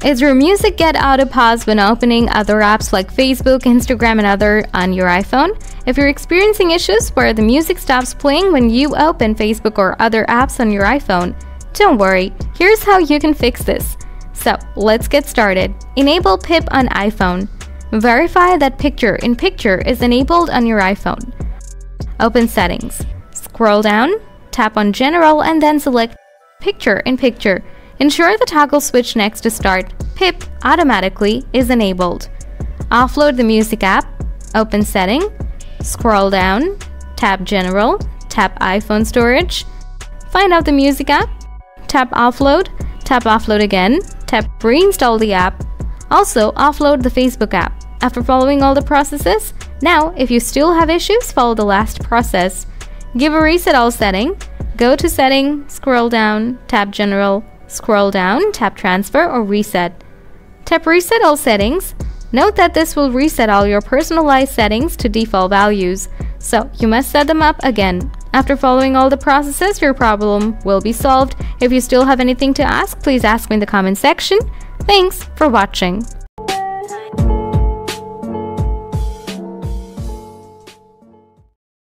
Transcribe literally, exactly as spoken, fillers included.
Is your music get auto pause when opening other apps like Facebook, Instagram, and other on your iPhone? If you're experiencing issues where the music stops playing when you open Facebook or other apps on your iPhone, don't worry, here's how you can fix this. So let's get started. Enable Pip on iPhone. Verify that Picture in Picture is enabled on your iPhone. Open Settings. Scroll down, tap on General, and then select Picture in Picture. Ensure the toggle switch next to Start Pip automatically is enabled. Offload the music app. Open Setting. Scroll down, tap General, tap iPhone Storage. Find out the music app. Tap Offload. Tap Offload again. Tap Reinstall the app. Also, offload the Facebook app. After following all the processes, now if you still have issues, follow the last process. Give a reset all setting. Go to Setting, scroll down, tap General, scroll down, tap Transfer or Reset. Tap Reset all settings. Note that this will reset all your personalized settings to default values, so you must set them up again. After following all the processes, your problem will be solved. If you still have anything to ask, please ask me in the comment section. Thanks for watching.